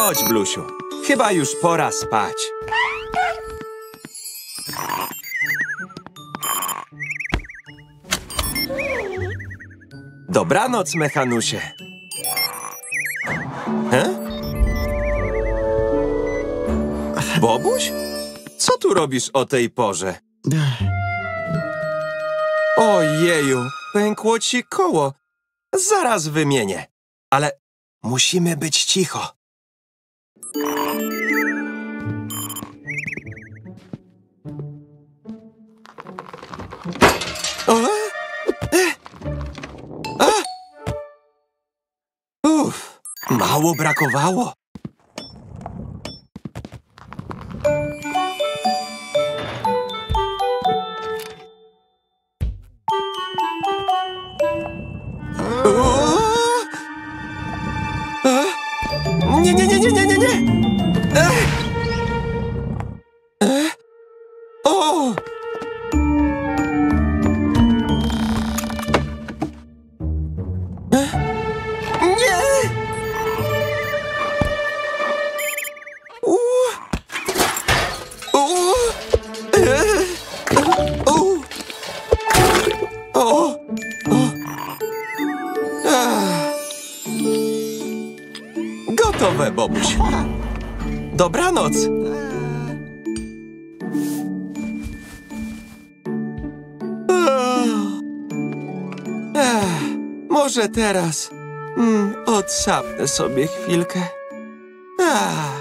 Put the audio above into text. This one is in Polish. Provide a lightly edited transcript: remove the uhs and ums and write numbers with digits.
Chodź, Blusiu. Chyba już pora spać. Dobranoc, Mechanusie. Bobuś? Co tu robisz o tej porze? Ojeju, pękło ci koło. Zaraz wymienię. Ale musimy być cicho. Mało brakowało. Nie, nie, nie, nie, nie, nie, nie. O! Nie! Gotowe, Bobuś. Dobranoc. Może teraz odsapnę sobie chwilkę.